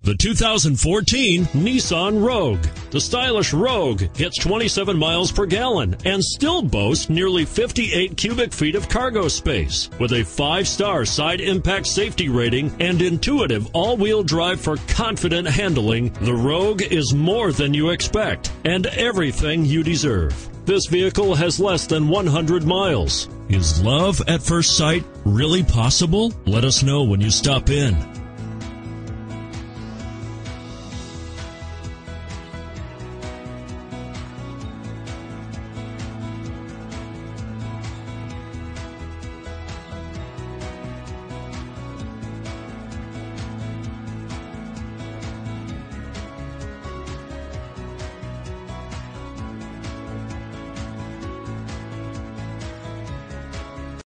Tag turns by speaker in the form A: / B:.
A: The 2014 Nissan Rogue. The stylish Rogue hits 27 miles per gallon and still boasts nearly 58 cubic feet of cargo space. With a 5-star side impact safety rating and intuitive all-wheel drive for confident handling, the Rogue is more than you expect and everything you deserve. This vehicle has less than 100 miles. Is love at first sight really possible? Let us know when you stop in.